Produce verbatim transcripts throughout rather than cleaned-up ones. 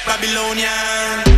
Babylonian.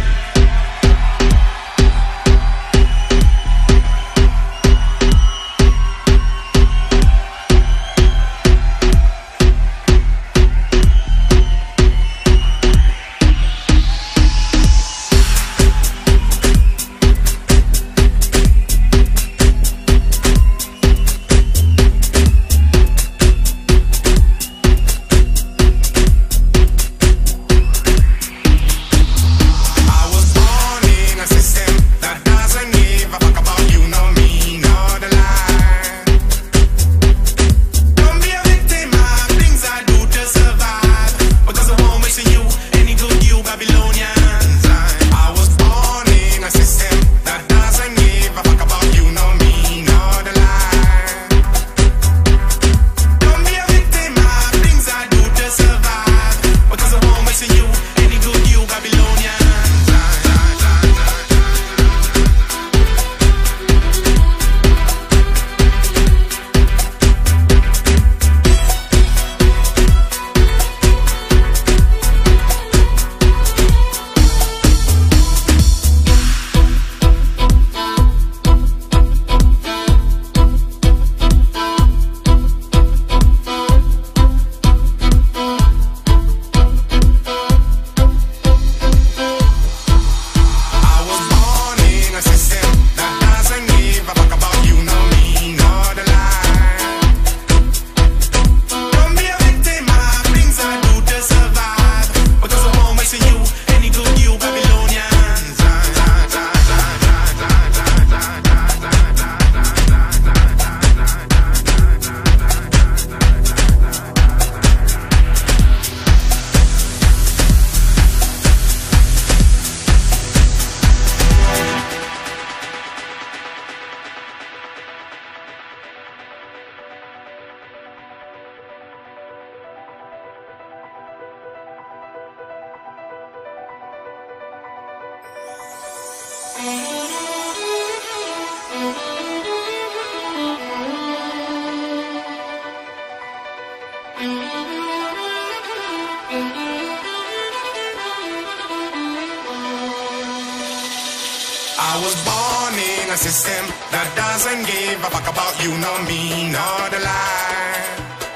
I was born in a system that doesn't give a fuck about you, nor me, nor the lie.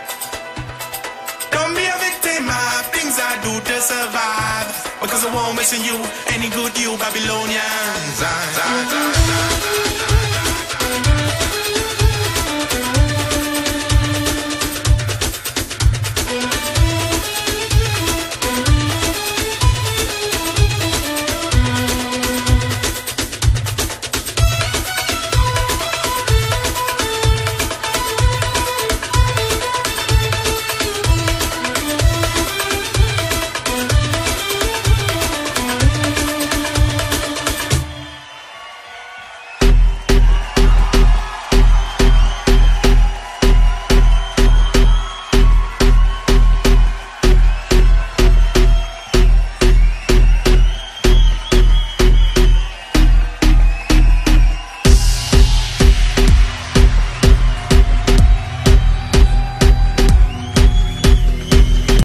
Don't be a victim of things I do to survive, because I won't miss you any good, you Babylonians.